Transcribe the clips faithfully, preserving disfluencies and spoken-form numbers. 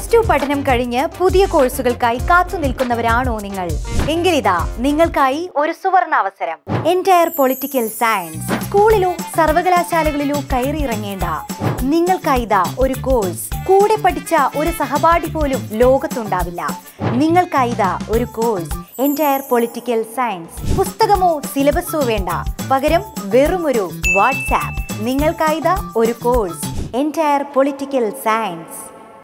Plus two പഠനം കഴിഞ്ഞ് പുതിയ കോഴ്സുകൾക്കായി കാത്തു നിൽക്കുന്നവരാണോ നിങ്ങൾ? എങ്കിലിതാ നിങ്ങൾക്കായി ഒരു സുവർണ അവസരം. Entire political science. സ്കൂളിലോ സർവകലാശാലകളിലോ കയറി ഇറങ്ങേണ്ട നിങ്ങൾക്കായിതാ ഒരു കോഴ്സ്. കൂടെ പഠിച്ച ഒരു സഹപാഠി പോലും ലോകത്തുണ്ടാവില്ല. നിങ്ങൾക്കായിതാ ഒരു കോഴ്സ് എൻറ്റയർ പൊളിറ്റിക്കൽ സയൻസ്. പുസ്തകമോ സിലബസോ വേണ്ട, പകരം വെറുമൊരു വാട്സാപ്പ്. നിങ്ങൾക്കായിതാ ഒരു കോഴ്സ് എൻറ്റയർ പൊളിറ്റിക്കൽ സയൻസ്.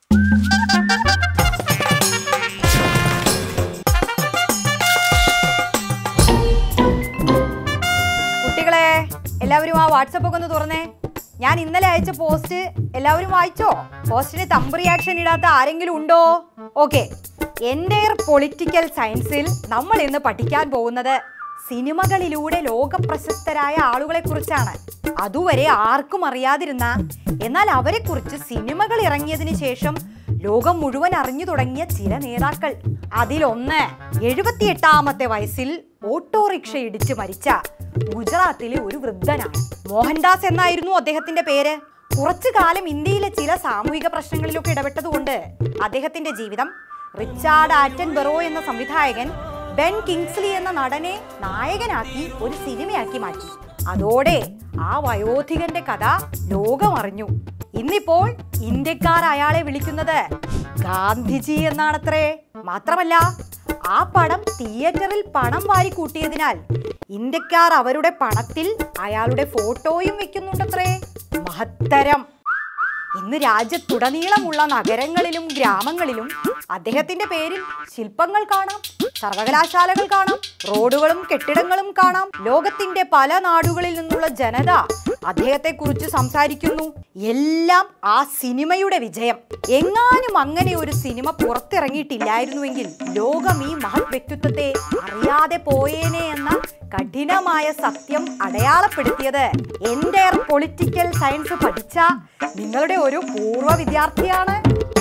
കുട്ടികളെ, എല്ലാവരും ആ വാട്സപ്പ് ഒക്കെ ഒന്ന് തുറന്നേ. ഞാൻ ഇന്നലെ അയച്ച പോസ്റ്റ് എല്ലാവരും വായിച്ചോ? പോസ്റ്റിന് തമ്പ് റിയാക്ഷൻ ഇടാത്ത ആരെങ്കിലും ഉണ്ടോ? ഓക്കെ, എൻറ്റയർ പൊളിറ്റിക്കൽ സയൻസിൽ നമ്മൾ ഇന്ന് പഠിക്കാൻ പോകുന്നത് സിനിമകളിലൂടെ ലോകപ്രശസ്തരായ ആളുകളെ കുറിച്ചാണ്. അതുവരെ ആർക്കും അറിയാതിരുന്ന, എന്നാൽ അവരെ കുറിച്ച് സിനിമകൾ ഇറങ്ങിയതിനു ശേഷം ലോകം മുഴുവൻ അറിഞ്ഞു തുടങ്ങിയ ചില നേതാക്കൾ. അതിലൊന്ന് എഴുപത്തിയെട്ടാമത്തെ വയസ്സിൽ ഓട്ടോറിക്ഷ ഇടിച്ച് മരിച്ച ഗുജറാത്തിലെ ഒരു വൃദ്ധനാണ്. മോഹൻദാസ് എന്നായിരുന്നു അദ്ദേഹത്തിന്റെ പേര്. കുറച്ചു കാലം ഇന്ത്യയിലെ ചില സാമൂഹിക പ്രശ്നങ്ങളിലൊക്കെ ഇടപെട്ടതുകൊണ്ട് അദ്ദേഹത്തിന്റെ ജീവിതം റിച്ചാർഡ് ആറ്റൻബറോ എന്ന സംവിധായകൻ ബെൻ കിങ്സ്ലി എന്ന നടനെ നായകനാക്കി ഒരു സിനിമയാക്കി മാറ്റി. അതോടെ ആ വയോധികന്റെ കഥ ലോകം അറിഞ്ഞു. ഇന്നിപ്പോൾ ഇന്ത്യക്കാർ അയാളെ വിളിക്കുന്നത് ഗാന്ധിജി എന്നാണത്രേ. മാത്രമല്ല, ആ പടം തിയേറ്ററിൽ പണം വാരി കൂട്ടിയതിനാൽ ഇന്ത്യക്കാർ അവരുടെ പണത്തിൽ അയാളുടെ ഫോട്ടോയും വെക്കുന്നുണ്ടത്രേ. മഹത്തരം. ഇന്ന് രാജ്യത്തുടനീളമുള്ള നഗരങ്ങളിലും ഗ്രാമങ്ങളിലും അദ്ദേഹത്തിന്റെ പേരിൽ ശില്പങ്ങൾ കാണാം, സർവകലാശാലകൾ കാണാം, റോഡുകളും കെട്ടിടങ്ങളും കാണാം. ലോകത്തിന്റെ പല നാടുകളിൽ നിന്നുള്ള ജനത അദ്ദേഹത്തെ കുറിച്ച് സംസാരിക്കുന്നു. എല്ലാം ആ സിനിമയുടെ വിജയം. എങ്ങാനും അങ്ങനെ ഒരു സിനിമ പുറത്തിറങ്ങിയിട്ടില്ലായിരുന്നുവെങ്കിൽ ലോകം ഈ മഹത് വ്യക്തിത്വത്തെ അറിയാതെ പോയേനെ എന്ന കഠിനമായ സത്യം അടയാളപ്പെടുത്തിയത് എൻറ്റയർ പൊളിറ്റിക്കൽ സയൻസ് പഠിച്ച നിങ്ങളുടെ ഒരു പൂർവ്വ വിദ്യാർത്ഥിയാണ്.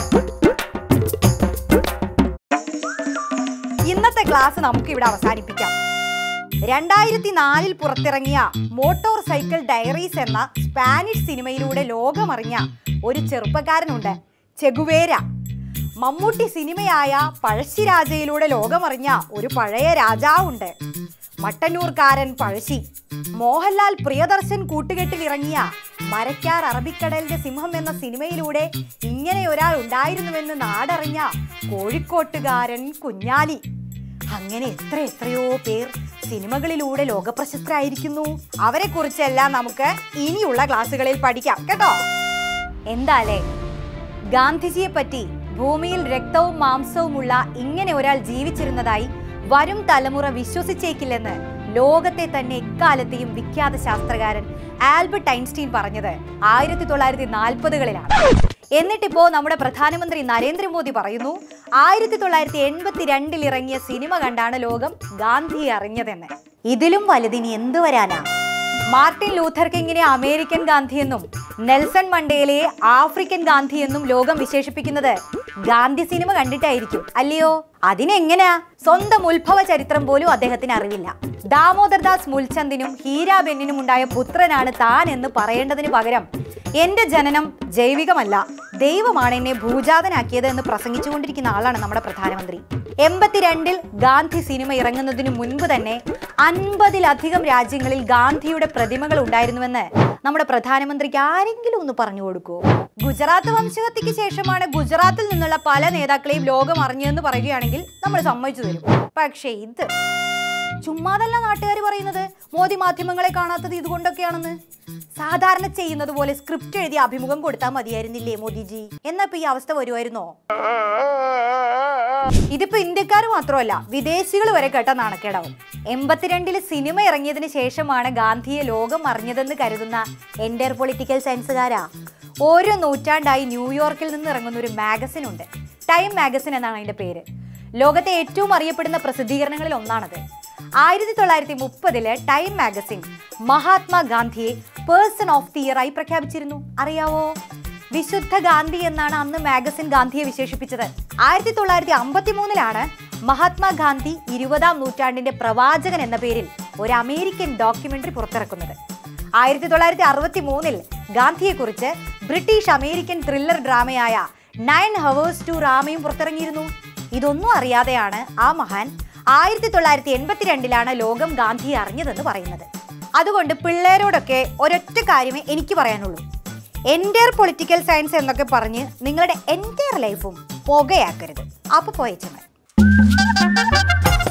ഇന്നത്തെ ക്ലാസ് നമുക്ക് ഇവിടെ അവസാനിപ്പിക്കാം. രണ്ടായിരത്തി നാലിൽ പുറത്തിറങ്ങിയ മോട്ടോർ സൈക്കിൾ ഡയറീസ് എന്ന സ്പാനിഷ് സിനിമയിലൂടെ ലോകമറിഞ്ഞ ഒരു ചെറുപ്പക്കാരനുണ്ട്, ചെഗുവേര. മമ്മൂട്ടി സിനിമയായ പഴശ്ശിരാജയിലൂടെ ലോകമറിഞ്ഞ ഒരു പഴയ രാജാവുണ്ട്, മട്ടന്നൂർക്കാരൻ പഴശ്ശി. മോഹൻലാൽ പ്രിയദർശൻ കൂട്ടുകെട്ടിൽ ഇറങ്ങിയ മരക്കാർ അറബിക്കടലിന്റെ സിംഹം എന്ന സിനിമയിലൂടെ ഇങ്ങനെ ഒരാൾ ഉണ്ടായിരുന്നുവെന്ന് നാടറിഞ്ഞ കോഴിക്കോട്ടുകാരൻ കുഞ്ഞാലി. അങ്ങനെ എത്ര എത്രയോ പേർ സിനിമകളിലൂടെ ലോകപ്രശസ്തരായിരിക്കുന്നു. അവരെ കുറിച്ചെല്ലാം നമുക്ക് ഇനിയുള്ള ക്ലാസ്സുകളിൽ പഠിക്കാം കേട്ടോ. എന്താലേ, ഗാന്ധിജിയെ പറ്റി ഭൂമിയിൽ രക്തവും മാംസവുമുള്ള ഇങ്ങനെ ഒരാൾ ജീവിച്ചിരുന്നതായി വരും തലമുറ വിശ്വസിച്ചേക്കില്ലെന്ന് ലോകത്തെ തന്നെ എക്കാലത്തെയും വിഖ്യാത ശാസ്ത്രകാരൻ ആൽബർട്ട് ഐൻസ്റ്റീൻ പറഞ്ഞത് ആയിരത്തി തൊള്ളായിരത്തി നാൽപ്പതുകളിലാണ്. എന്നിട്ടിപ്പോ നമ്മുടെ പ്രധാനമന്ത്രി നരേന്ദ്രമോദി പറയുന്നു ആയിരത്തി തൊള്ളായിരത്തി എൺപത്തി രണ്ടിൽ ഇറങ്ങിയ സിനിമ കണ്ടാണ് ലോകം ഗാന്ധിയെ അറിഞ്ഞതെന്ന്. ഇതിലും വലുതിനി എന്തു വരാനാ? മാർട്ടിൻ ലൂഥർ കിങ്ങിനെ അമേരിക്കൻ ഗാന്ധിയെന്നും നെൽസൺ മണ്ടേലയെ ആഫ്രിക്കൻ ഗാന്ധിയെന്നും ലോകം വിശേഷിപ്പിക്കുന്നത് ഗാന്ധി സിനിമ കണ്ടിട്ടായിരിക്കും, അല്ലയോ? അതിനെങ്ങനെയാ? സ്വന്തം ഉത്ഭവ ചരിത്രം പോലും അദ്ദേഹത്തിന് അറിവില്ല. ദാമോദർദാസ് മുൽചന്ദിനും ഹീരാബെന്നിനും ഉണ്ടായ പുത്രനാണ് താൻ എന്ന് പറയേണ്ടതിന് പകരം എന്റെ ജനനം ജൈവികമല്ല, ദൈവമാണ് എന്നെ ഭൂജാതനാക്കിയത് എന്ന് പ്രസംഗിച്ചുകൊണ്ടിരിക്കുന്ന ആളാണ് നമ്മുടെ പ്രധാനമന്ത്രി. എൺപത്തിരണ്ടിൽ ഗാന്ധി സിനിമ ഇറങ്ങുന്നതിന് മുൻപ് തന്നെ അൻപതിലധികം രാജ്യങ്ങളിൽ ഗാന്ധിയുടെ പ്രതിമകൾ ഉണ്ടായിരുന്നുവെന്ന് നമ്മുടെ പ്രധാനമന്ത്രിക്ക് ആരെങ്കിലും ഒന്ന് പറഞ്ഞു കൊടുക്കുമോ? ഗുജറാത്ത് വംശഹത്യക്ക് ശേഷമാണ് ഗുജറാത്തിൽ നിന്നുള്ള പല നേതാക്കളെയും ലോകം അറിഞ്ഞതെന്ന് പറയുകയാണെങ്കിൽ നമ്മൾ സമ്മതിച്ചു തരും. പക്ഷേ ഇത് ചുമ്മാതല്ല നാട്ടുകാർ പറയുന്നത്. മോദി മാധ്യമങ്ങളെ കാണാത്തത് ഇതുകൊണ്ടൊക്കെയാണെന്ന്. സാധാരണ ചെയ്യുന്നത് പോലെ സ്ക്രിപ്റ്റ് എഴുതി അഭിമുഖം കൊടുത്താൽ മതിയായിരുന്നില്ലേ മോദിജി? എന്നപ്പോ ഈ അവസ്ഥ വരുമായിരുന്നോ? ഇതിപ്പോ ഇന്ത്യക്കാർ മാത്രമല്ല, വിദേശികൾ വരെ കേട്ട നാണക്കേടാവും. എൺപത്തിരണ്ടില് സിനിമ ഇറങ്ങിയതിന് ശേഷമാണ് ഗാന്ധിയെ ലോകം അറിഞ്ഞതെന്ന് കരുതുന്ന എൻറ്റയർ പൊളിറ്റിക്കൽ സയൻസുകാരാ ഓരോ നൂറ്റാണ്ടായി ന്യൂയോർക്കിൽ നിന്ന് ഇറങ്ങുന്ന ഒരു മാഗസിൻ ഉണ്ട്. ടൈം മാഗസിൻ എന്നാണ് അതിന്റെ പേര്. ലോകത്തെ ഏറ്റവും അറിയപ്പെടുന്ന പ്രസിദ്ധീകരണങ്ങളിൽ ഒന്നാണത്. ആയിരത്തി തൊള്ളായിരത്തി മുപ്പതില് ടൈം മാഗസിൻ മഹാത്മാഗാന്ധിയെ പേഴ്സൺ ഓഫ് ദി ഇയർ ആയി പ്രഖ്യാപിച്ചിരുന്നു. അറിയാവോ? വിശുദ്ധ ഗാന്ധി എന്നാണ് അന്ന് മാഗസിൻ ഗാന്ധിയെ വിശേഷിപ്പിച്ചത്. ആയിരത്തി തൊള്ളായിരത്തി അമ്പത്തി മൂന്നിലാണ് മഹാത്മാഗാന്ധി ഇരുപതാം നൂറ്റാണ്ടിന്റെ പ്രവാചകൻ എന്ന പേരിൽ ഒരു അമേരിക്കൻ ഡോക്യുമെന്ററി പുറത്തിറക്കുന്നത്. ആയിരത്തി തൊള്ളായിരത്തി അറുപത്തി മൂന്നിൽ ഗാന്ധിയെക്കുറിച്ച് ബ്രിട്ടീഷ് അമേരിക്കൻ ത്രില്ലർ ഡ്രാമയായ നയൻ ഹവേഴ്സ് ടു റാമയും പുറത്തിറങ്ങിയിരുന്നു. ഇതൊന്നും അറിയാതെയാണ് ആ മഹാൻ ആയിരത്തി തൊള്ളായിരത്തി എൺപത്തി രണ്ടിലാണ് ലോകം ഗാന്ധിയെ അറിഞ്ഞതെന്ന് പറയുന്നത്. അതുകൊണ്ട് പിള്ളേരോടൊക്കെ ഒരൊറ്റ കാര്യമേ എനിക്ക് പറയാനുള്ളൂ, എൻ്റയർ പൊളിറ്റിക്കൽ സയൻസ് എന്നൊക്കെ പറഞ്ഞ് നിങ്ങളുടെ എൻ്റയർ ലൈഫും പുകയാക്കരുത്. അപ്പോൾ പോയച്ചമ്മ.